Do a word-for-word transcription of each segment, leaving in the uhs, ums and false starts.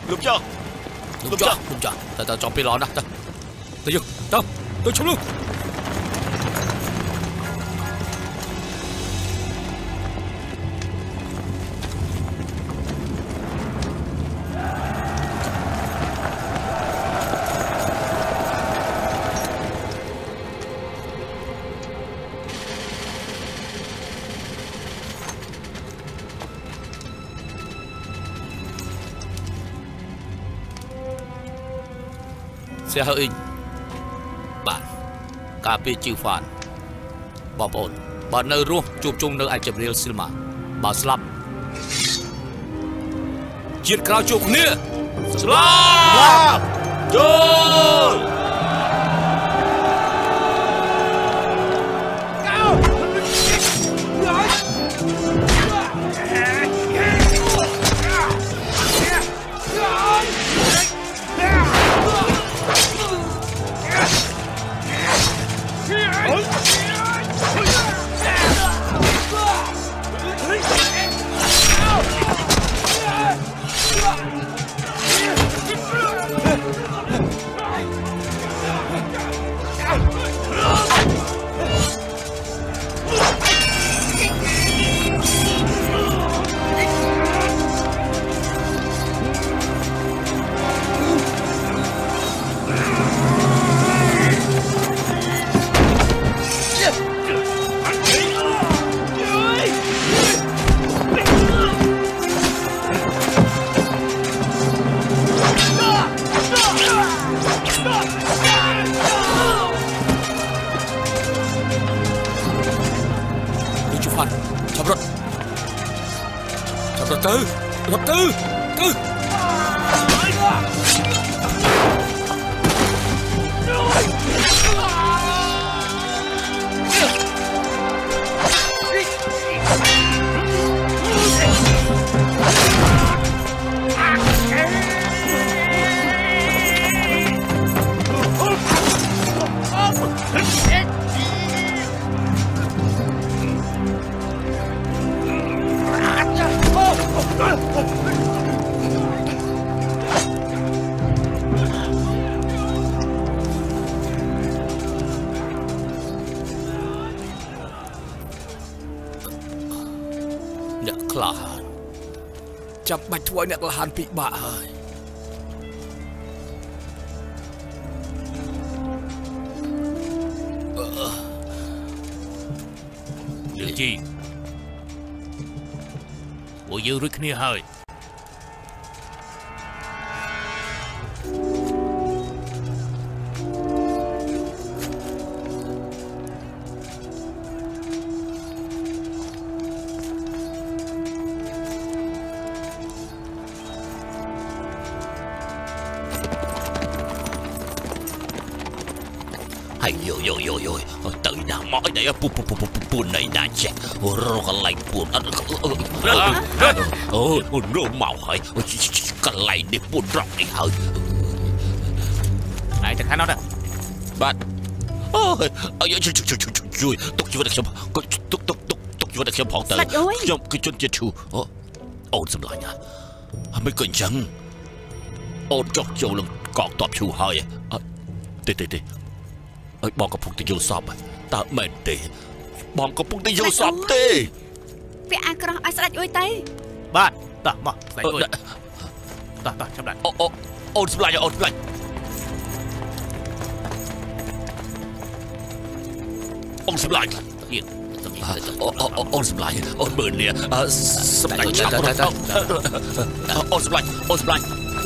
Lục cho Lục cho Lục cho Ta ta chọn pi lọ nè Ta Ta dừng Ta Ta chống luôn Xe hơi in Bạn Cà phê chiêu phản Bom ổn Bạn nơi ruộng chụp chung nơi anh chụp real cinema Bảo slap Chiết cao chụp nè Slap Chôn Tư, lập tư, tư.ចាំបាច់ធ្វើឲ្យអ្នកក្លាហានពិបាកហើយយើងជីពួកយើងរួចគ្នាហើយPun pun pun pun pun này đã chết, rồi cái lạnh pun, ôi ôi nó màu hơi, cái lạnh đi pun rộng đi hơi. Này thằng nó đó, bạn, ôi, ôi chui chui chui chui chui, tục chui vào được không? Tục tục tục tục tục chui vào được không? Phỏng tờ, trong cái chân chết chu, ôi xem lại nha, mấy cái chân, ôi chọc châu lần cọt tọp chu hơi, tê tê tê, ôi bao cái phục tiêu sọp. Ta mệt đi Bọn có bụng đi vô sọp đi Vì ai có ai sẽ đánh ôi tay Bạn Ta mà đánh ôi Ta ta chấp lại Ô ô Ôn xâm lại ôn xâm lại Ôn xâm lại Ôn xâm lại Ôn bờn nè Xâm lại Ôn xâm lại Ôn xâm lại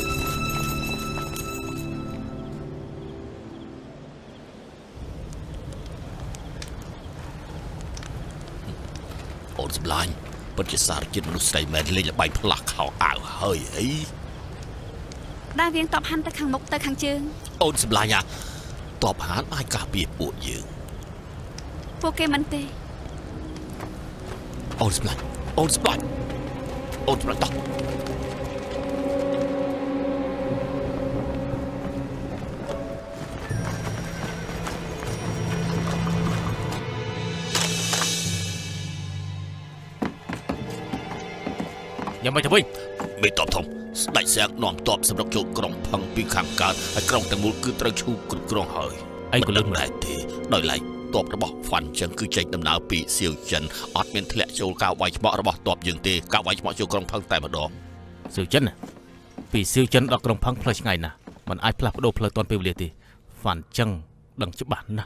Ôn xâm lại Bất kỳ xa trên lúc xây mẹn lên là bay lạc hào ảo hơi ấy Đa viên tọp hành tới khăn mục tới khăn chương Ôn xâm lại nha Tọp hắn ai cả biệt bộ dương Vô kê mắn tê Ôn xâm lại Ôn xâm lại Ôn xâm lại tọp Nhà mày thằng Vinh Mày tọp thông đại sáng nòm tọp sầm đốc chỗ còng phăng pi khang cát hay còngแต่มูลคือตระชูกรุกรองหอยไอ้ก็เรื่องได้ทีโดยไหลตบระบบฟันจังคือใจดำน้ำปีเสียวจันอดเมนทะเลโจลกาวไว้เฉพาะระบบตบยังตีกาวไว้เฉพาะโจกรองพังแต่มาดองเสียวจันปีเสียวจันดอกกรองพังเพลชไงนะมันไอ้พลับโดเพลตอนเปรี้ยตีฟันจังดังฉบับนะ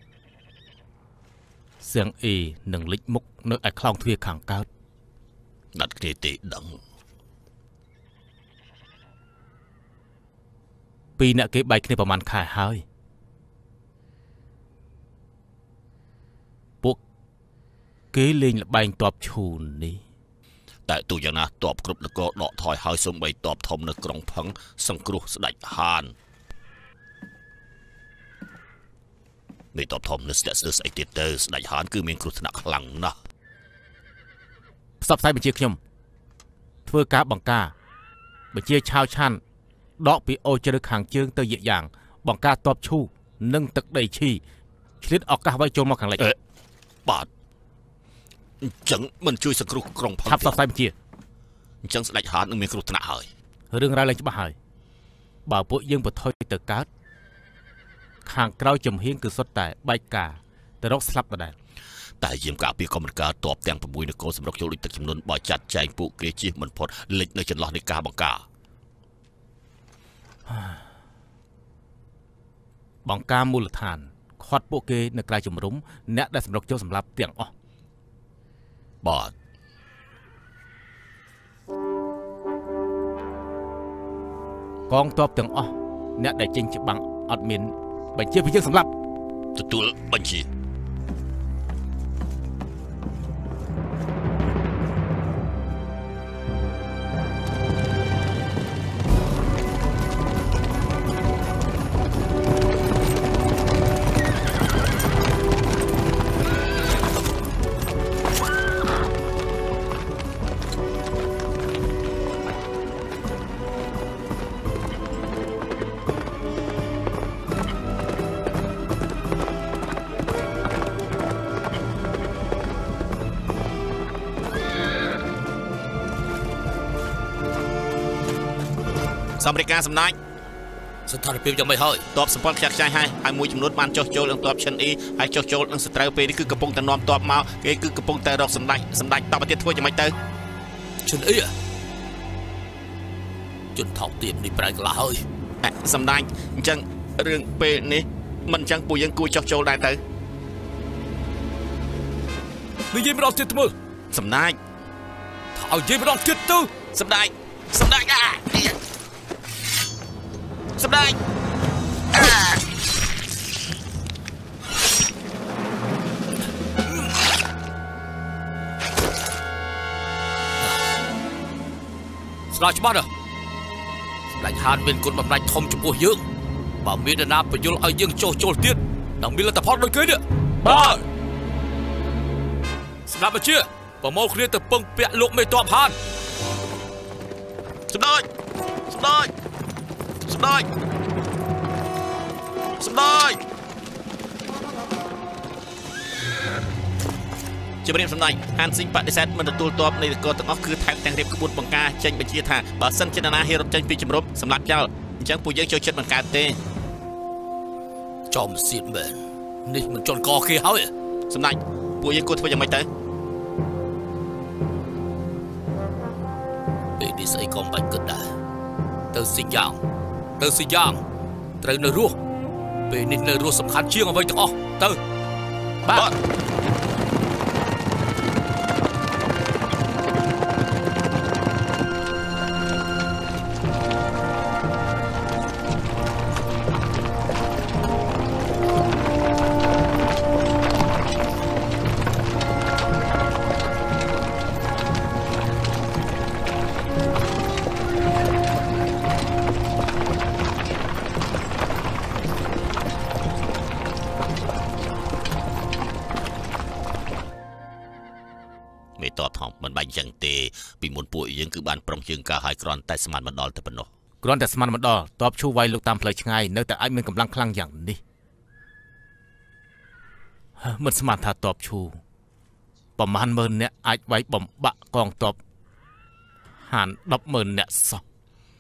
เสียงเอหนึ่งลิกมุกเนื้อไอ้คลองทวีขังก้าวนัดเกติดังปีนี้เก็บใบขึ้นประมาณขายหายพวกเกลิงใบตอบชูนนี้แต่ตัวอย่างนะตอบกรุบแล้วก็ดอกถอยหายสมใบตอบทมในกรองพังสังกรุสไลฮานในตอบทมในสเตอร์ไอเตเตอร์สไลฮานคือเมียงกรุสนักหลังนะสับไซบัญชีขยมเพื่อการบังกาบัญชีชาวชันดอกปีโอจะได้ขังเชิงเตยอย่างบังกาตอบชูนึ่งตึกใดชีชลิดออกกาไว้โจมมาขังเลยบาดจังมันช่วยสังกรุกรองพังทับสับไซบัญชีจังสไลฮานนึงเมียงกรุสนักหายเรื่องอะไรเลยจะบ้าหายบ่าวพวกยังบดถอยเตอการ์ดขังเกล้าจมเฮียงคือสดแต่ใบกาแต่รกสลับแต่แต่ยิมกาปีคอมมันกาตอบแตงประมุยในโกสำหรับโยลิตจำนวนบ่อยจัดใจปุกเกจิมันพดเล็กในจันลอในกาบังกาบังกามูลฐานคอดโปเกในกลายจุ่มรุ้มเนะได้สำหรับโจสำหรับเตียงอ๋อบอดกองตอบเตียงอ๋อเนะได้จริงจะบังอัดมินบัญชีพิจิตรสำหรับตัวบัญชีสำเร็จการสำนักสถานเพียงยังไม่เฮ้ยตอบสปอร์ตจากใจให้ไอ้มวยจำนวนมันโจโจเรื่องตอบเชนอีไอ้โจโจเรื่องสตราเปนี่คือกระปงแต่นอมตอบมาเกคือกระปงแต่ดอกสำนักสำนักตอบประเทศทั่วยังไม่เตอเชนอีจนถอดเตียมนี่แปลกละเฮ้ยสำนักจังเรื่องเปนี่มันจังปุยยังกูโจโจได้เตอนี่ยิ้มรอติดมือสำนักเอายิ้มรอติดตู้สำนักสำนักอ่ะสบายสลายชบ้านเหรอสลายฮานเป็นคนแบบนายทอมจุบหัวเยอะบ่าวมีดนาไปยุ่งเอายังโจโจเตี้ยดังมีละแต่พอดเลยเกยเนี่ยบ้าสลายมาเชื่อบ่าวโมเคลียร์แต่เปิงเปียลูกไม่ตัวพานสบายสบายสบายสบายจะเรียนสำนักฮันซิงปฏิเสธมันตัวตัวในกอตั้งอคือแทงแทงเรียบขบวนบังกาเจนไปเชียร์ท่าบ่สั้นเจนนาเฮรบเจนปีจมรบสำหรับเจ้าจังปุยยังโจเชิดบังกาเต้จอมเสียนเบนนี่มันจนกอขี้เฮ้ยสำนักปุยยังกูทว่ายังไม่เต้เบดิสไอกอมบันก็ได้เตอร์สิยางเตอร์สิยางเตอร์เนรัวเป็นนิดเนรัวสำคัญเชี่ยงเอาไว้ต่อเตอร์บ้า ตอบถามมันใบยังเตปีมุนป่วยยังคือบานปรองเชิงกาหายกรอนแต่สมานมันดอลแต่ปนกรอนแต่สมานมันดอลตอบชูไว้ลูกตามเพลย์ง่ายเนื่องแต่ไอ้มันกำลังคลั่งอย่างนี้มันสมานถ้าตอบชูประมาณเมินเนี่ยไอ้ไว้บ่มบะกองตอบหันดับเมินเนี่ยสอง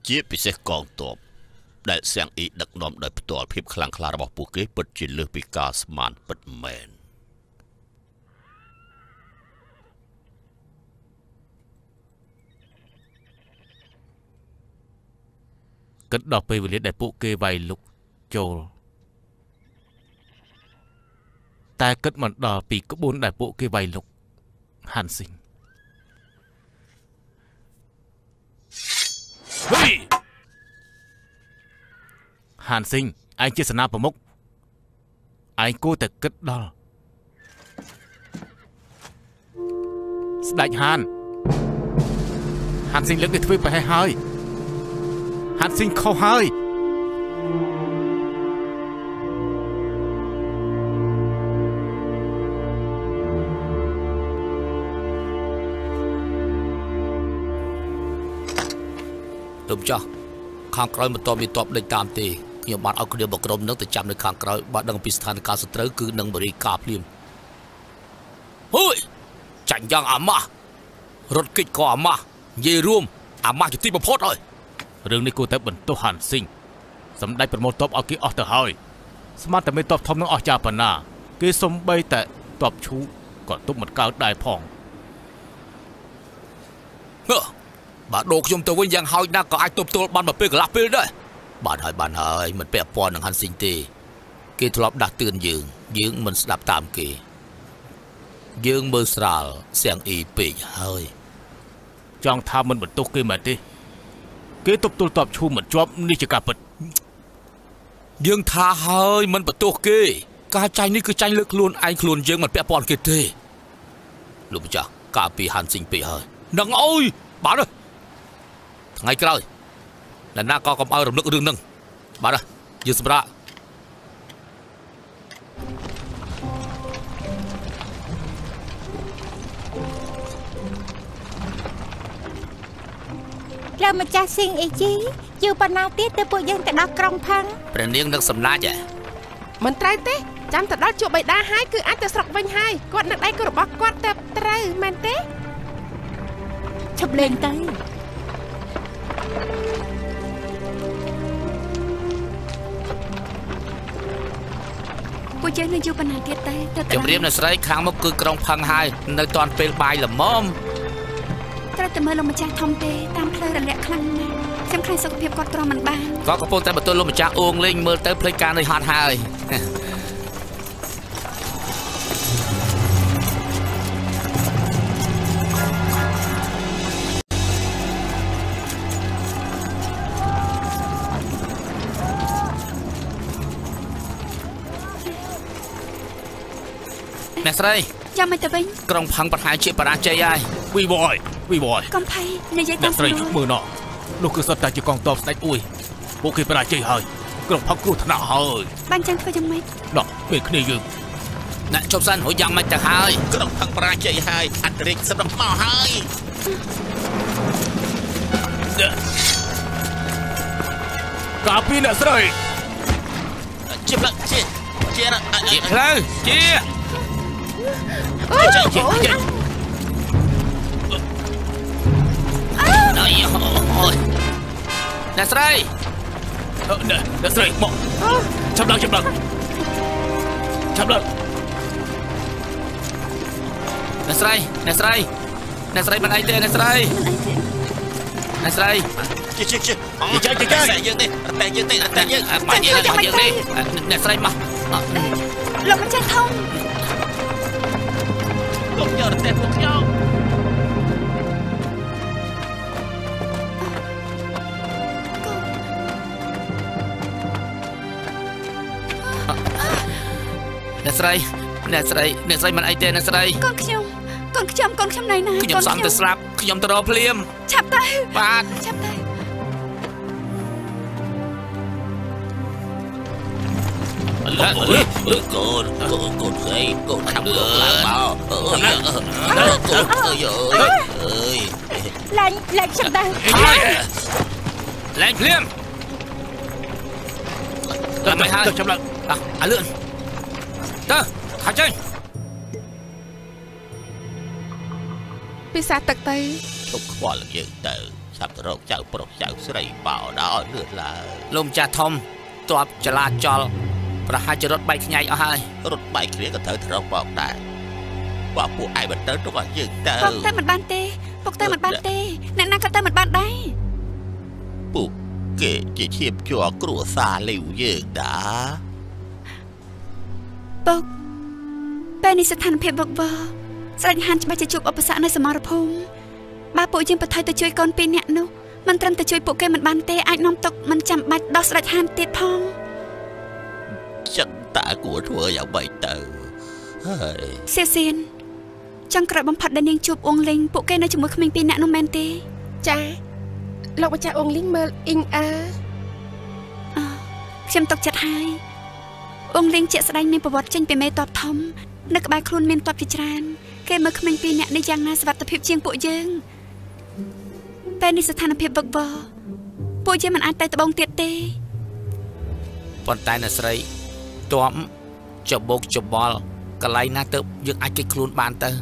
ជាពិសេសកងទ័ពដែលសៀងអ៊ីដឹកនាំដោយផ្ទាល់ភាពខ្លាំងក្លារបស់ពួកគេពិតជាលើសពីការស្មានពិតមែនគិតដល់ពេលវេលាដែលពួកគេវាយលុកចូលតែគិតមិនដល់ពីក្បួនដែលពួកគេវាយលុកហាន់ស៊ីងហេហាន់ស៊ីងឯងជាសេនាប្រមុខឯងគួរតែគិតដល់ស្ដេចហានហាន់ស៊ីងលើកនេះធ្វើប្រហែលហើយហាន់ស៊ីងខុសហើយលោកចាស់ខាងក្រោយមិនតបមានតបដេញតាមទេខ្ញុំបានឲ្យគ្នាបក្រុមនឹងទៅចាំនៅខាងក្រោយបើដឹងពីស្ថានភាពសត្រូវគឺនឹងបរិយាការភ្លាមហួយចាញ់យ៉ាងអាម៉ាស់រត់គេចក៏អាម៉ាស់និយាយរួមអាម៉ាស់ជាទីបំផុតហើយរឿងនេះគួរតែបន្ទោសហាន់ស៊ីងសម្ដេចប្រមូលតបឲ្យគេអស់ទៅហើយស្មានតែមេតបធំនឹងអស់ចាប៉ុណ្ណាគេសំបីតែតបឈូក៏ទប់មិនកើតដែរផងហឺបាទដូរខ្ញុំទៅវិញយ៉ាងហោចណាស់ក៏អាចទប់ទល់បានមកពេលកន្លះពេលដែរបានហើយបានហើយមិនពាក់ព័ន្ធនឹងហាន់ស៊ីងទេគេធ្លាប់ដាស់តឿនយើងយើងមិនស្ដាប់តាមគេយើងមើលស្រាលសៀងអ៊ីពេកហើយចង់ថាមិនបន្ទោសគេមែនទេគេទប់ទល់តបឈូមិនជាប់នេះជាការពិតយើងថាហើយមិនបន្ទោសគេការចាញ់នេះគឺចាញ់លើខ្លួនឯងខ្លួនយើងមិនពាក់ព័ន្ធគេទេលោកម្ចាស់ការពីហាន់ស៊ីងពេកហើយនឹងអើយបាទថ្ងៃក្រោយអ្នកណាក៏កុំឲ្យរំលឹករឿងហ្នឹងបាទយើងសម្រាប់លើម្ចាស់ស៊ីងអីជីយូរប៉ុណ្ណាទៀតទៅពួកយើងទៅដល់ក្រុងផាំងព្រះនាងនឹងសម្លាច់ហ៎មិនត្រូវទេចាំទៅដល់ជួបបិតាហើយគឺអាចទៅស្រុកវិញហើយគាត់នៅដៃគូរបស់គាត់ទៅត្រូវមែនទេឈប់លេងទៅពួកយើងនៅយូរប៉ុណ្ណាទៀតទេទៅជំរាបនៅស្រីខាងមុខគឺក្រុងផឹងហើយនៅតាន់ពេលបាយល្មមត្រូវតែមើលលោកម្ចាស់ធំទេតាមផ្លូវរលាក់ខ្លាំងណាស់ខ្ញុំខ្លាចសុខភាពគាត់ទ្រាំមិនបានគាត់កំពុងតែបន្ទោលោកម្ចាស់អួងលេងមើលទៅភ្លេចការនៅហត់ហើយអ្នកស្រីចាំមិនទៅវិញក្រុងផឹងប្រហែលជាបរាជ័យហើយវីវយវីវយកំភៃនិយាយតាមស្រីមើលណោះនោះគឺសុទ្ធតែជាកងទ័ពស្ដេចអ៊ុយពួកគេបរាជ័យហើយក្រុងផឹងគ្រោះថ្នាក់ហើយបានចឹងធ្វើយ៉ាងម៉េចណោះពេលគ្នាយើងអ្នកជប់សិនរួចយ៉ាងម៉េចទៅហើយក្រុងផឹងបរាជ័យហើយអន្តរិកសម្រាប់មកហើយកាពីអ្នកស្រីជាផ្លូវជាជាជាផ្លូវជាអូយជាជាណៃអូយអ្នកស្រីអ្នកស្រីមកចាប់ឡើងចាប់ឡើងចាប់ឡើងអ្នកស្រីអ្នកស្រីអ្នកស្រីមិនអីទេអ្នកស្រីអ្នកស្រីជាជាជាជាជាជាយើងទេតែយើងទេតែយើងមកយើងមកយើងទេអ្នកស្រីមកលោកម្ចាស់ធំលោកយកតែពួកខ្ញុំអ្នកស្រីអ្នកស្រីអ្នកស្រីមិនអីទេអ្នកស្រីកូនខ្ញុំកូនខ្ញុំកូនខ្ញុំណៃណាខ្ញុំសំទៅស្លាប់ខ្ញុំទៅរកភ្លាមឆាប់ទៅបាទឆាប់ទៅកូនកូនកូនស្រីកូនខាំលើឡើងមកអើយកូនអើយអើយឡើងឡើងឆាប់ទៅឡើងភ្លាមឡើងមកហើយចាប់ឡើងអាលឿនទៅខាចេញពិសាទឹកទៅជប់ខ្វល់យើងទៅចាប់ទៅរកចៅប្រុសចៅស្រីបោដល់លឿនឡើយលោកម្ចាស់ធំទ័ពចលាចលប្រហែលជារត់បែកខ្ញែកអស់ហើយរត់បែកគ្នាក៏ត្រូវទៅរកបោកដែរបើពួកឯងមិនទៅទៅឲ្យយើងទៅពុកទៅមិនបានទេពុកទៅមិនបានទេអ្នកណាក៏ទៅមិនបានដែរពួកគេជាឈាមជាប់គ្រួសារលីវយើងដែរពុកពេលនេះស្ថានភាពវឹកវរស្ដេចហានច្បាស់ជាជួបឧបសគ្គនៅសមរភូមិបើពួកយើងបន្ថយទៅជួយកូនពីរនាក់នោះមិនត្រឹមតែជួយពួកគេមិនបានទេអាចនាំទុកមិនចាំបាច់ដោះស្ដេចហានទៀតផងចឹងតើគួរធ្វើយ៉ាងម៉េចទៅហើយសៀសៀនចង់ក្រោយបំផុតដែលនាងជួបអ៊ុងលីងពួកគេនៅជាមួយក្មេងពីរនាក់នោះមែនទេចាលោកម្ចាស់អ៊ុងលីងមើលអ៊ីងអើអខ្ញុំទុកចិត្តហើយអ៊ុងលីងជាក់ស្ដែងមានប្រវត្តិចេញពីមេតបធំនៅក្បែរខ្លួនមានតបជាច្រើនគេមើលក្មេងពីរនាក់នេះយ៉ាងណាសុវត្ថិភាពជាងពួកយើងពេលនេះស្ថានភាពវឹកវរពួកយើងមិនអាចទៅត្បូងទៀតទេប៉ុន្តែអ្នកស្រីតបចបោកចបល់កន្លែងណាទៅយើងអាចគេចខ្លួនបានទៅ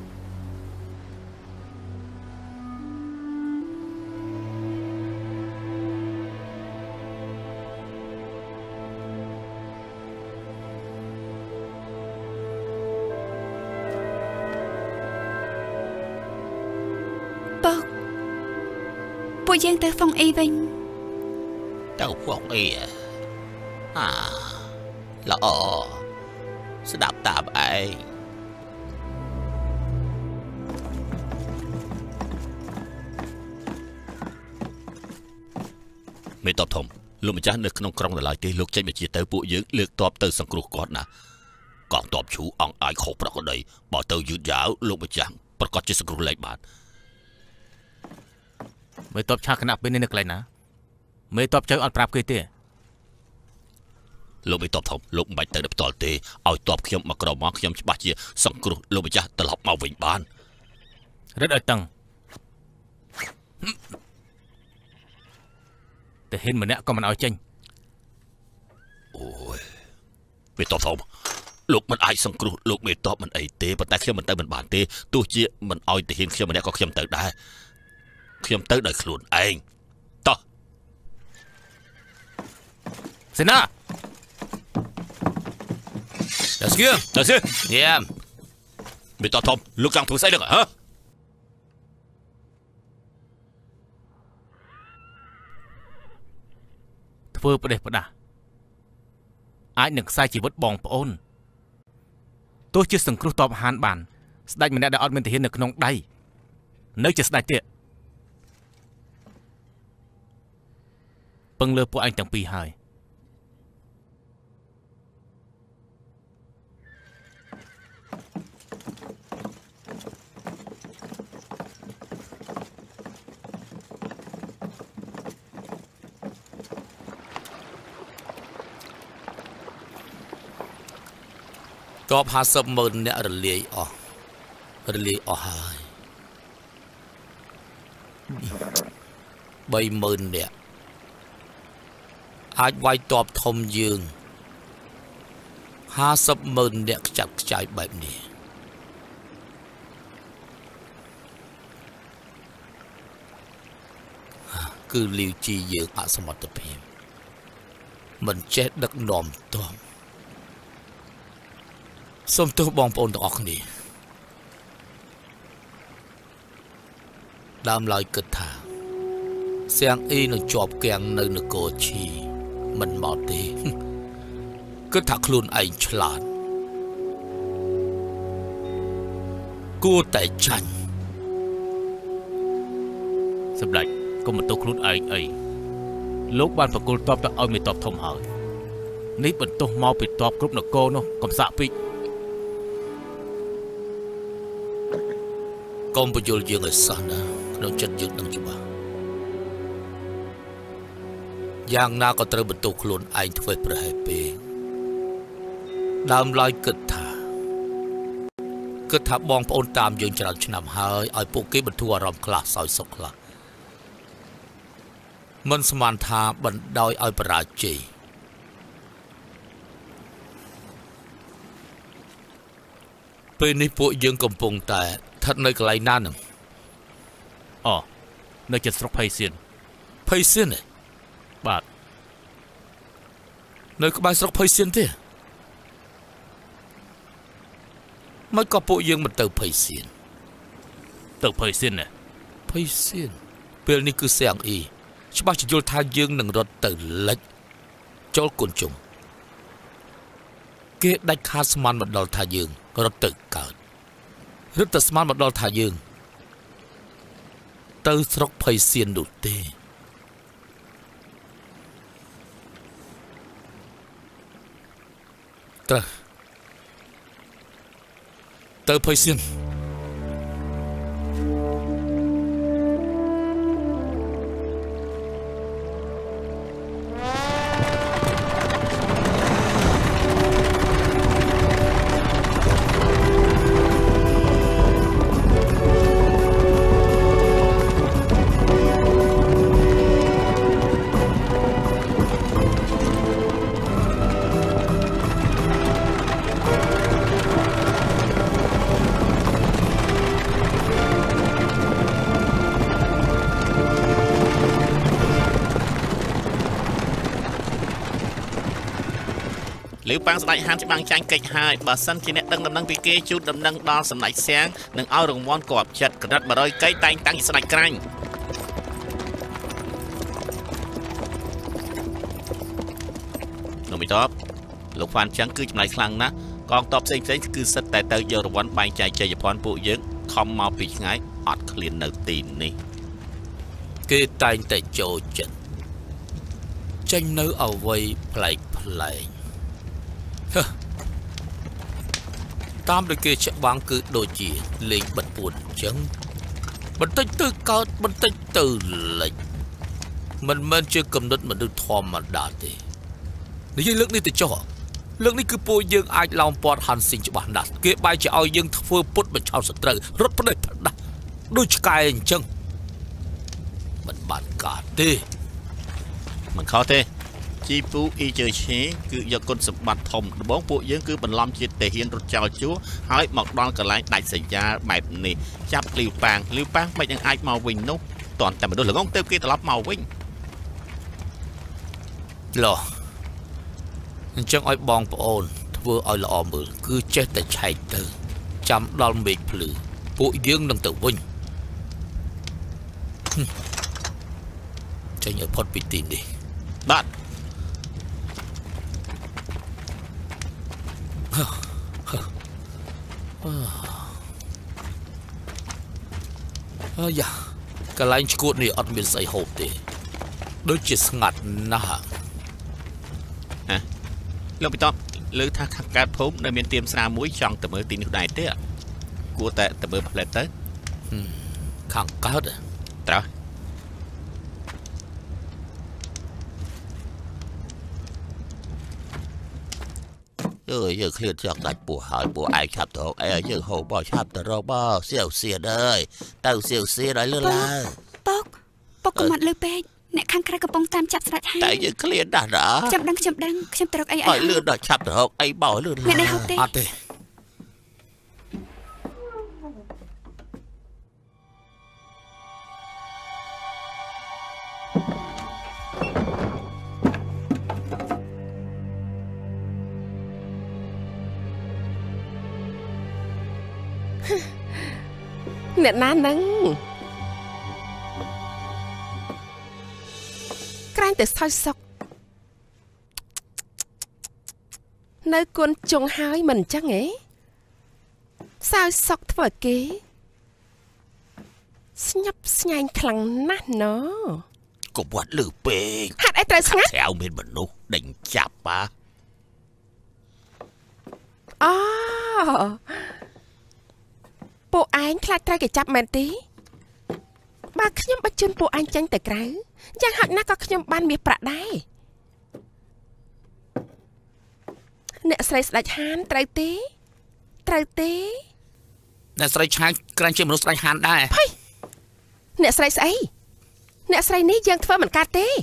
ពួកយើងទៅហ្វុងអ៊ីវិញទៅហ្វុងអ៊ីអាល្អស្ដាប់តាមឯងមេតបធំលោកម្ចាស់នៅក្នុងក្រុងនៅឡើយទេលោកចេញបញ្ជាទៅពួកយើងលើកតបទៅសង្គ្រោះគាត់ណាកងតបឈូអង្គអាយខុសប្រកដីបើទៅយឺតយ៉ាវលោកម្ចាស់ប្រកាសជាសង្គ្រោះលែងបានមេតបឆាគណៈពេលនេះនៅកន្លែងណាមេតបចៅអត់ប្រាប់គេទេលោកមេតបធំលោកមិនបាច់ទៅដល់ផ្ទាល់ទេឲ្យតបខ្ញុំមកក្រមកខ្ញុំច្បាស់ជាសង្គ្រោះលោកម្ចាស់ត្រឡប់មកវិញបានរត់ឲ្យតឹងតែហ៊ានម្នាក់ក៏មិនឲ្យចេញអូយមេតបធំលោកមិនអាចសង្គ្រោះលោកមេតបមិនអីទេប៉ុន្តែខ្ញុំមិនទៅមិនបានទេទោះជាមិនឲ្យទៅហ៊ានខ្ញុំម្នាក់ក៏ខ្ញុំទៅដែរខ្ញុំទៅដោយខ្លួនឯងតោះសេនាដាស្គីដាស្គីយ៉ាមមេតបធំលោកចង់ធ្វើស្អីនឹងហ៎ធ្វើប្រទេសប្រដាអាចនឹងខ្សែជីវិតបងប្អូនទោះជាសង្គ្រោះតបហានបានស្ដេចម្នាក់ដែលអត់មានទាហាននៅក្នុងដៃនៅជាស្ដេចទៀតពឹងលើពួកឯងទាំងពីរហើយតបห้าสิบหมื่นអ្នករលាយអស់រលាយអស់ហើយបីหมื่นអ្នកអាចវាយតបធំយើងห้าสิบหมื่นអ្នកខ្ចាត់ខ្ចាយបែបនេះគឺលីវជីយើងអសមត្ថភាពមិនចេះដឹកនាំតបសូមទោសបងប្អូនទាំងអស់គ្នាដើមឡើយគិតថាសៀងអ៊ីនឹងជាប់គាំងនៅនគរឈីមិនមកទេគិតថាខ្លួនឯងឆ្លាតគួរតែចាញ់សម្ដេចកុំបន្ទោសខ្លួនឯងអីលោកបានប្រគល់តបទៅឲ្យមេតបធំហើយនេះបន្ទោសមកពីតបគ្រប់នគរនោះកំសាក់ពេកកុំបញ្យល់យើងឲ្យសោះណាក្នុងចិត្តយើងនឹងច្បាស់យ៉ាងណាក៏ត្រូវបន្ទោសខ្លួនឯងធ្វើប្រហែលពេកដើមឡើយគិតថាគិតថាបងប្អូនតាមយើងច្រើនឆ្នាំហើយឲ្យពួកគេបន្ធូរអារម្មណ៍ខ្លះសោយសុខខ្លះមិនស្មានថាបណ្ដោយឲ្យបរាជ័យពេលនេះពួកយើងកំពុងតែស្ថិតនៅកន្លែងណានឹងអូនៅចិត្តស្រុកភ័យសៀនភ័យសៀនបាទនៅក្បែរស្រុកភ័យសៀនទេមិនក៏ពួកយើងមិនទៅភ័យសៀនទៅភ័យសៀនណាភ័យសៀនពេលនេះគឺសៀងអ៊ីច្បាស់ជាយល់ថាយើងនឹងរត់ទៅលិចចូលគុនជុំគេដាច់ខាតស្មានមកដល់ថាយើងរត់ទៅកើតរត់ទៅស្មានមកដល់ថាយើងទៅស្រុកភ័យសៀននោះទេទៅទៅភ័យសៀនឬប៉ាំងស្ដេចហានច្បាំងចាញ់កិច្ចហើយបើសិនជាអ្នកដឹងដំណឹងពីគេជូតដំណឹងដល់សម្ដេចសៀងនឹងឲ្យរង្វាន់គាប់ចិត្តក្រិតបរយកៃតែងតាំងស្ដេចក្រាញ់លោកមីតបលោកហ្វានចឹងគឺចម្លែកខ្លាំងណាស់កងទ័ពផ្សេងផ្សេងគឺសិតតែទៅយករង្វាន់បែងចែកជ័យជប៉ុនពួកយើងខំមកពីឆ្ងាយអត់ឃ្លាននៅទីនេះគេតែងតែចូលចិត្តចេញនៅអ្វីប្លែកប្លែកតាមដូចគេច្បាំងគឺដូចជាលេងបិទពួនអញ្ចឹងបន្តិចទៅកើតបន្តិចទៅលិចមិនមែនជាកំណត់មនុស្សធម្មតាទេនិយាយលើកនេះទៅចុះលើកនេះគឺពួកយើងអាចឡោមព័ទ្ធហាន់ស៊ីងច្បាស់ណាស់គេបែរជាឲ្យយើងធ្វើពុតបញ្ឆោតសត្រូវរត់ផ្ដេសផ្ដាស់ដូចឆ្កែអញ្ចឹងមិនបានការទេមិនខុសទេជីពូអ៊ីជើឈេគឺយកគុណសម្បត្តិធំដំបងពួកយើងគឺបន្លំជាតិទាហានរត់ចោលជួរហើយមកដល់កន្លែងដាច់សញ្ញាបែបនេះចាប់លីវប៉ាងលីវប៉ាងមិននឹងអាចមកវិញនោះតន់តែមនុស្សល្ងងទៅគេត្រឡប់មកវិញឡោះអញ្ចឹងឲ្យបងប្អូនធ្វើឲ្យល្អមើលគឺចេះតែឆែកទៅចាំដល់មេឃភ្លឺពួកយើងនឹងទៅវិញចេញឲ្យផុតពីទីនេះបាទអើយ៉ាកន្លែងឈួតនេះអត់មានស្អីហូបទេដូចជាស្ងាត់ណាស់ហ៎លោកបិតបលើថាខាងកើតភូមិនៅមានទៀមស្រាមួយចង់ទៅមើលទីនេះដែរទេគួរតែទៅមើលផ្លែទៅខាងកើតត្រូវយើងយើងឃ្លាតចង់ដាច់ពោះហើយពោះឯងឆាប់ទៅអីយើងហូបបោះឆាប់ទៅរកបោះសៀវសៀនអើយទៅសៀវសៀនឲ្យលឺឡើងពុកពុកកុំអត់លឺពេកអ្នកខាងក្រៅកំពុងតាមចាប់ស្ដេចហើយតែយើងឃ្លាតណាស់ណាខ្ញុំដឹងខ្ញុំដឹងខ្ញុំទៅរកអីឲ្យលឺដល់ឆាប់ទៅរកអីបោះលឺអ្នកនេះហូបទេអត់ទេអ្នកណានឹងក្រាញ់តែសោយសុកនៅគុនជុងហើយមិនអញ្ចឹងហ៎សោយសុកធ្វើឲ្យគេស្ញប់ស្ញែងខ្លាំងណាស់ណូកុំវត្តលឺពេកហាត់អីត្រូវស្ងាត់ក្រៅមានមនុស្សដេញចាប់ប៉ាអូពួកឯងខ្លាចត្រូវគេចាប់មែនទេបើខ្ញុំបិទជូនពួកឯងចេញទៅក្រៅយ៉ាងហោចណាស់ក៏ខ្ញុំបានមាសប្រាក់ដែរអ្នកស្រីស្ដេចហានត្រូវទេត្រូវទេអ្នកស្រីឆាយក្រាញ់ជាមនុស្សស្ដេចហានដែរភ័យអ្នកស្រីស្អីអ្នកស្រីនេះយើងធ្វើមិនកើតទេ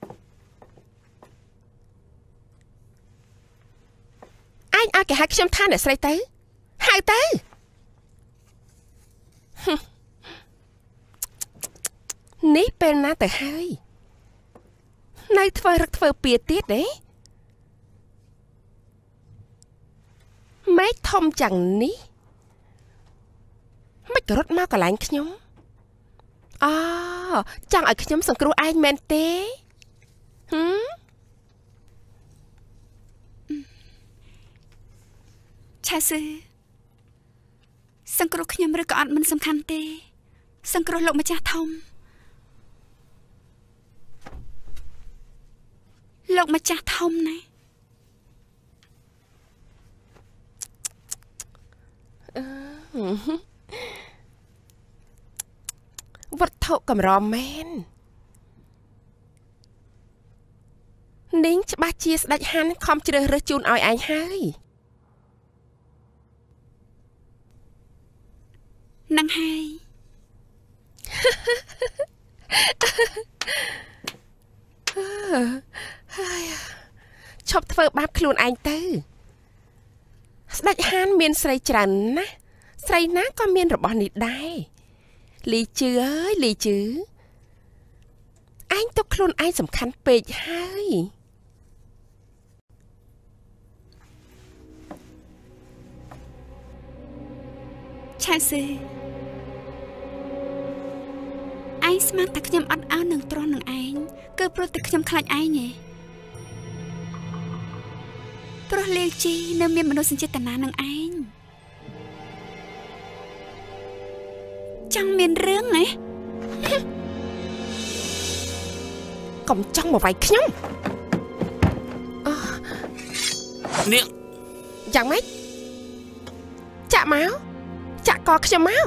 អញឲ្យគេហៅខ្ញុំថាអ្នកស្រីទៅហៅទៅនេះពេលណាទៅហើយនៅធ្វើរឹកធ្វើពៀទៀតទេម៉េចធំយ៉ាងនេះមិនក៏រត់មកកន្លែងខ្ញុំអូចង់ឲ្យខ្ញុំសង្គ្រោះឯងមែនទេហឹមឆាស៊ឺសង្គ្រោះខ្ញុំឬក៏អត់មិនសំខាន់ទេសង្គ្រោះលោកម្ចាស់ធំលោកម្ចាស់ធំណាវត្ថុកម្រមែននាងច្បាស់ជាស្ដេចហាន់ខំជ្រើសរើសជូនឲ្យឯងហើយនឹងហើយឈប់ធ្វើបាបខ្លួនឯងទៅស្ដេចហានមានស្រីច្រើនណាស់ស្រីណាក៏មានរបស់នេះដែរលីជឿអើយលីជឿឯងទុកខ្លួនឯងសំខាន់ពេកហើយឆាស៊ឺឯងស្មានតែខ្ញុំអត់អើនឹងទ្រាំនឹងឯងគឺព្រោះតែខ្ញុំខ្លាចឯងឯងព្រោះលាវជីនៅមានមនោសញ្ចេតនានឹងឯងចង់មានរឿងណាកុំចង់មកវាយខ្ញុំនាងយ៉ាងម៉េចចាក់មកចាក់កខ្ញុំមក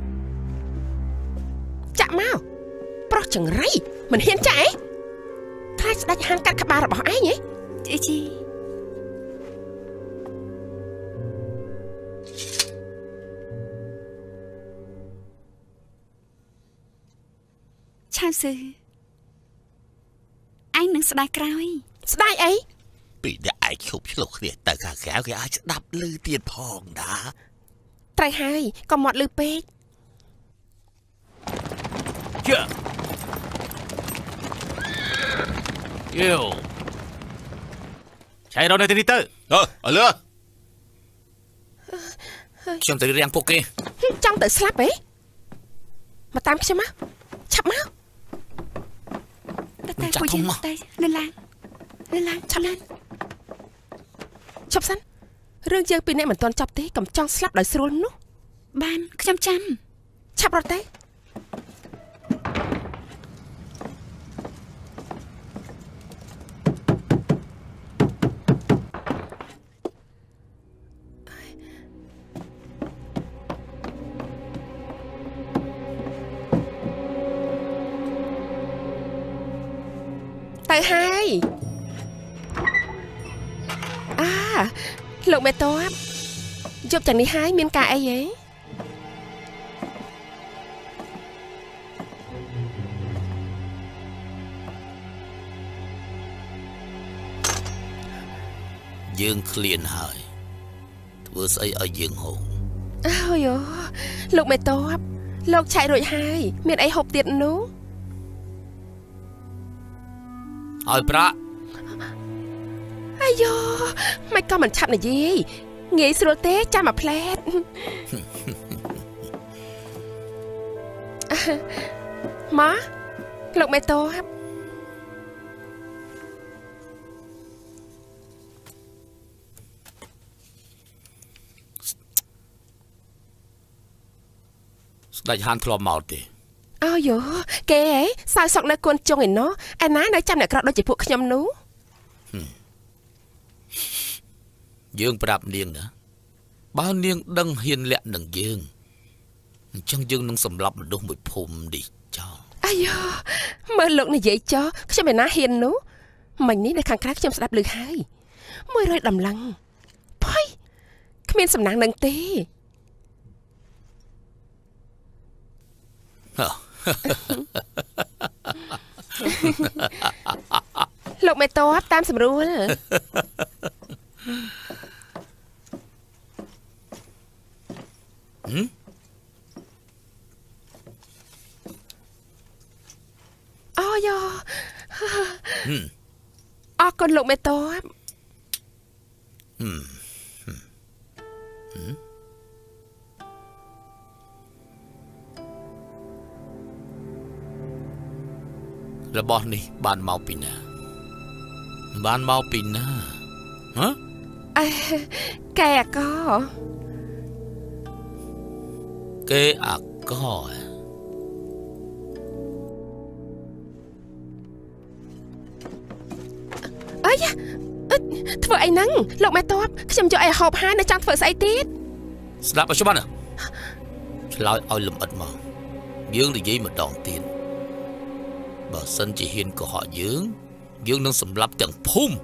ចាក់មកប្រុសចង្រៃមិនហ៊ានចាក់ឯងខ្លាចស្ដេចហានកាត់ក្បាលរបស់ឯងហ៎ជីជីឆាស៊ឺឯងនឹងស្ដាយក្រោយស្ដាយអីពីតែឯងឈប់ឆ្លុះគ្នាទៅខាងក្រៅគេអាចស្ដាប់ឮទៀតផងណាត្រូវហើយកុំមកឮពេកជើយោឆៃរត់នៅទីនេះទៅអើអលឺខ្ញុំទៅរៀងពួកគេចង់ទៅស្លាប់ហ៎មកតាមខ្ញុំមកឆាប់មកតែតែពួកយើងតែនៅឡាននៅឡានឆាប់ឡានឈប់សិនរឿងយើងពីរនាក់មិនទាន់ចប់ទេកុំចង់ស្លាប់ដោយស្រួលនោះបានខ្ញុំចាំឆាប់រត់ទៅទៅហើយអាលោកមេតបយប់យ៉ាងនេះហើយមានការអីហ៎យើងឃ្លានហើយធ្វើស្អីឲ្យយើងហូបអូយលោកមេតបលោកឆែករួចហើយមានអីហូបទៀតនោះឲ្យប្រាក់អាយ៉ូមិនក៏មិនឆាប់និយាយងាយស្រួលទេចាំមកផ្លែតមកលោកមេតបស្ដេចហានធ្លាប់មកទេអូយ៉ូគេហ៎សៅសុកនៅគួនជុងឯណោះឯណានៅចាំអ្នកក្រដូចជាពួកខ្ញុំនោះយើងប្រាប់នាងណាបើនាងដឹងហ៊ានលាក់នឹងយើងអញ្ចឹងយើងនឹងសម្លាប់មនុស្សមួយភូមិនេះចោលអាយ៉ូមើលលោកនិយាយចោខ្ញុំឯណាហ៊ាននោះមិញនេះនៅខាងក្រៅខ្ញុំស្ដាប់ឮហើយមួយរយដំឡឹងភ័យគ្មានសំណាងនឹងទេលោកមេតបតាមស្រួលហឹមអរគុណលោកមេតបរបស់នេះបានមកពីណាបានមកពីណាហ៎អេកែអាកកែអាកអើយធ្វើអីហ្នឹងលោកមេតបខ្ញុំយកអីហូបហើយនៅចង់ធ្វើស្អីទៀតស្ដាប់ឲ្យច្បាស់ណាឆ្លើយឲ្យលំអិតមកយើងនិយាយម្ដងទៀតបើសិនជាហ៊ានកុហកយើងយើងនឹងសម្លាប់ទាំងភូមិ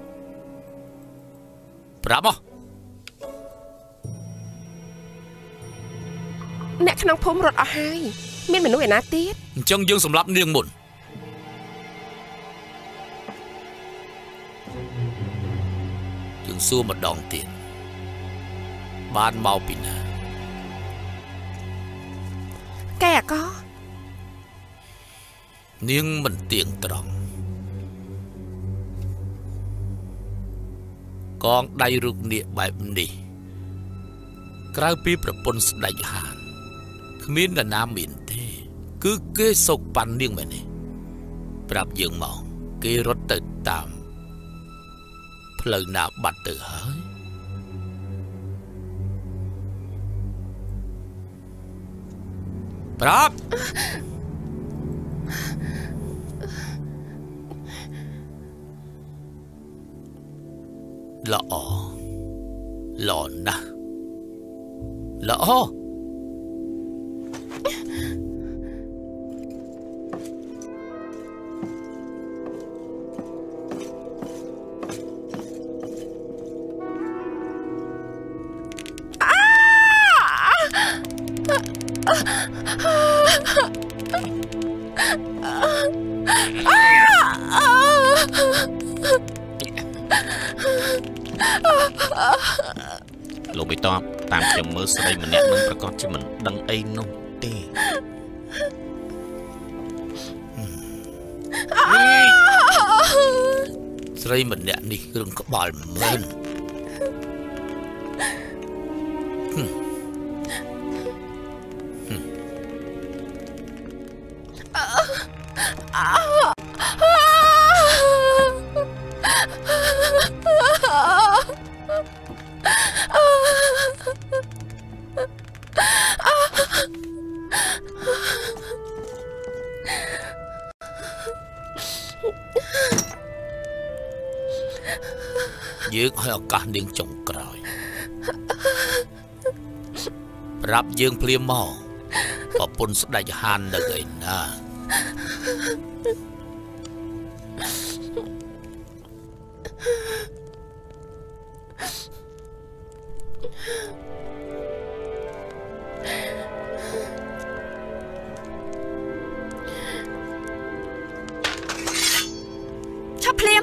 ប្រាប់មកអ្នកក្នុងភូមិរត់អស់ហើយមានមនុស្សឯណាទៀតអញ្ចឹងយើងសម្លាប់នាងមុនយើងសួរម្ដងទៀតបានមកពីណាកែអាកនាងមិនទៀងត្រង់កងដៃរូបនាគបែបនេះក្រៅពីប្រពន្ធស្ដេចហានគ្មាននរណាមានទេគឺគេសោកប៉ាន់នាងមែនទេប្រាប់យើងមកគេរត់ទៅតាមផ្លូវណាបាត់ទៅហើយប្រាប់ល្អល្អណាស់ល្អលោកបៃតបតាមខ្ញុំមើលស្រីម្នាក់នឹងប្រកាសជាមិនដឹងអីនោះទេស្រីម្នាក់នេះគ្រឿងក្បាលមែនយើងឲ្យឱកាសនាងចុងក្រោយប្រាប់យើងភ្លាមមកប្រពន្ធស្ដេចហាននៅឯណាឆាប់ភ្លាម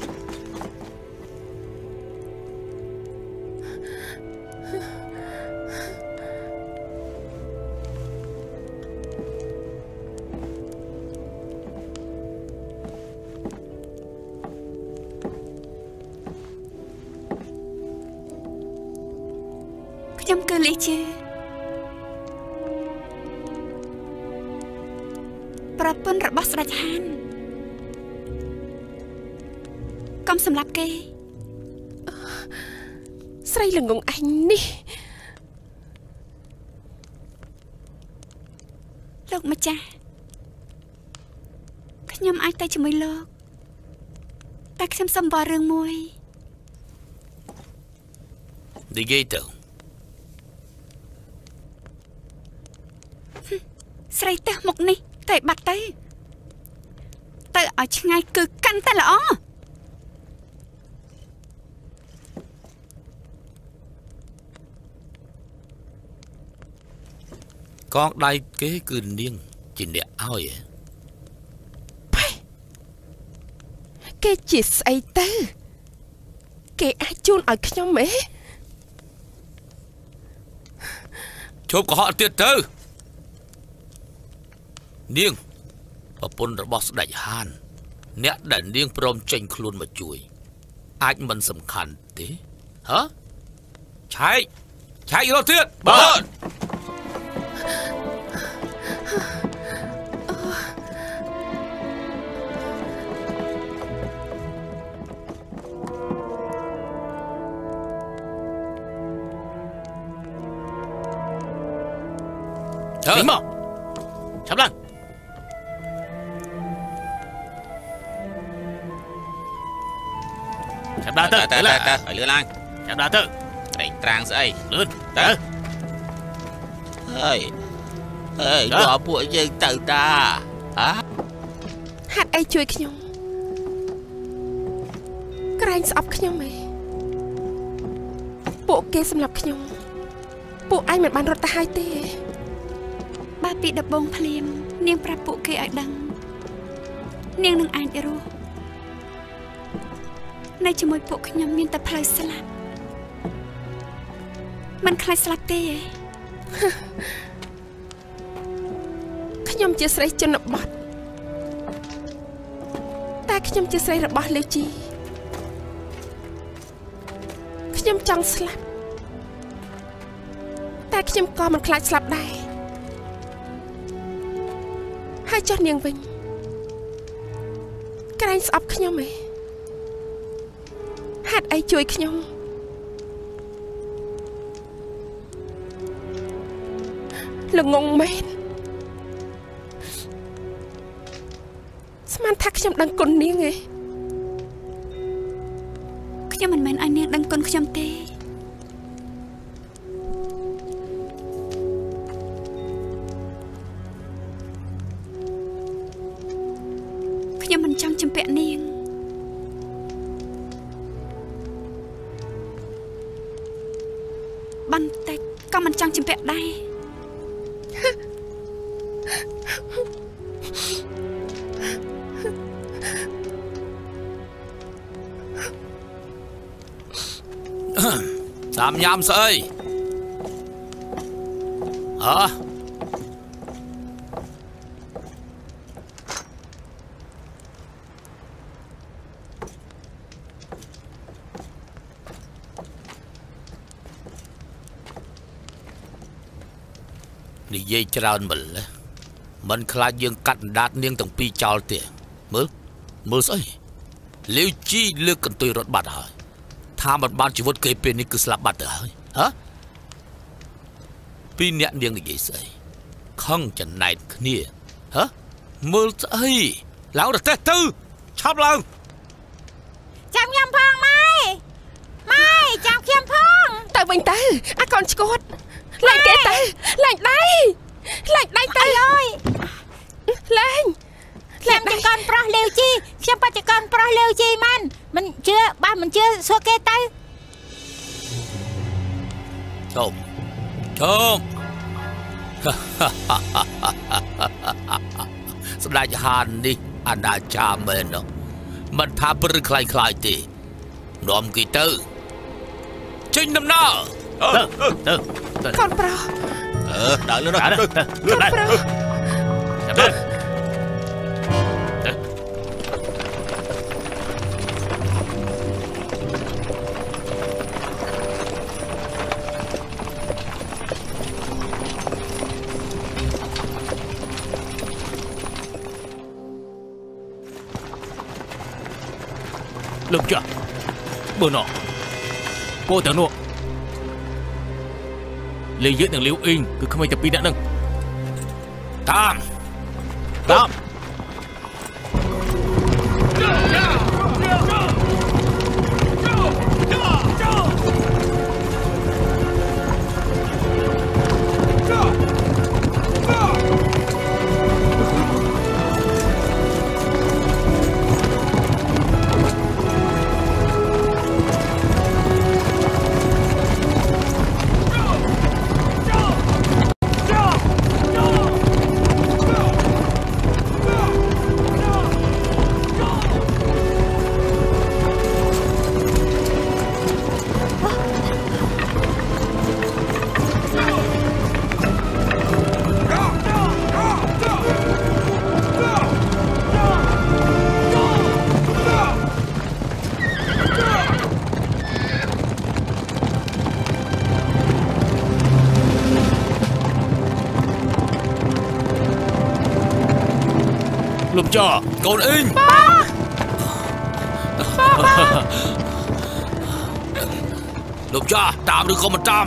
ខ្ញុំគឺលីជាប្រពន្ធរបស់ស្ដេចហានកុំសម្លាប់គេស្រីល្ងងអញនេះលោកម្ចាស់ខ្ញុំអាចទៅជាមួយលោកតែខ្ញុំសុំបររឿងមួយនិយាយទៅស្រីទៅមុខនេះទៅបាត់ទៅទៅឲ្យឆ្ងាយគឺកាន់តែល្អកងដៃគេគឺនាងជាអ្នកឲ្យគេជាស្អីទៅគេអាចជូនឲ្យខ្ញុំហ៎ជប់កុហកទៀតទៅនាងប្រពន្ធរបស់ស្ដេចហានអ្នកដែលនាងព្រមចេញខ្លួនមកជួយអាចមិនសំខាន់ទេហ៎ឆែកឆែករត់ទៀតបាទនេះមកឆាប់ឡើងឆាប់ដើរទៅទៅទៅឲ្យលឿនឡើងឆាប់ដើរទៅត្រេកត្រាំងស្អីលឿនទៅហើយហើយដល់ពួកយើងទៅតាហ៎ហាត់អីជួយខ្ញុំក្រែងស្អប់ខ្ញុំឯងពួកគេសម្រាប់ខ្ញុំពួកឯងមិនបានរត់ទៅហើយទេបើពីដបងភ្លាមនាងប្រាប់ពួកគេឲ្យដឹងនាងនឹងអាចរស់នៅជាមួយពួកខ្ញុំមានតែផ្លូវស្លាប់មិនខ្លាចស្លាប់ទេខ្ញុំជាស្រីជនបទតែខ្ញុំជាស្រីរបស់លាវជីខ្ញុំចង់ស្លាប់តែខ្ញុំក៏មិនខ្លាចស្លាប់ដែរហើយចុះនាងវិញក្រែងស្អប់ខ្ញុំឯងហាត់អីជួយខ្ញុំល្ងងមែនស្មានថាខ្ញុំដឹងគុណនាងឯងខ្ញុំមិនមែនឲ្យនាងដឹងគុណខ្ញុំទេខ្ញុំមិនចង់ជំពាក់នាងបន្តិចក៏មិនចង់ជំពាក់ដែរតាមញ៉ាំស្អីអើនិយាយច្រើនមិនមិនខ្លាចយើងកាត់ដាតនាងទាំងពីរចោលទេមើលមើលស្អីលាវជីលើកកន្ទុយរត់បាត់ហើយថាមិនបានជីវិតគេពេលនេះគឺស្លាប់បាត់ទៅហើយហ៎ពីរអ្នកនាងនិយាយស្អីខឹងចំណែកគ្នាហ៎មើលស្អីឡើងរទេះទៅឆាប់ឡើងចាំខ្ញុំផងម៉ែម៉ែចាំខ្ញុំផងទៅវិញទៅអាកូនឈួតឡើងគេទៅឡើងដៃឡើងដៃទៅអើយឡើងខ្ញុំជាកូនប្រុសលាវជីខ្ញុំបច្ចុប្បន្នប្រុសលាវជីម៉ាន់មិនជឿបើមិនជឿសួរគេទៅជុំជុំស្ដេចហាននេះអនាចារមែននោះមិនថាព្រឹកខ្លាយខ្លាយទេនាំគេទៅចេញដំណើរទៅទៅកូនប្រុសអឺដើរលឿនទៅកូនប្រុសទៅលោកចាមើលណោះcô tưởng nụ Lý Dứtនិង Liễu Yên គឺក្មេងតែពីរនាក់ហ្នឹងតាមតាមលោកចាកូនអ៊ីងលោកចាតាមឬក៏មិនតាម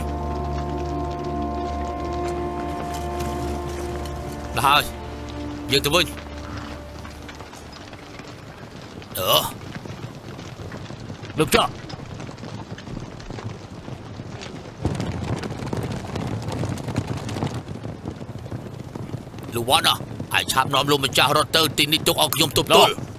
ដល់ហើយយើងទៅវិញអឺលោកចាលោកវ៉ាន់អាយឆាប់នាំលោកម្ចាស់រត់ទៅទីនេះទុកឲ្យខ្ញុំទប់ទល់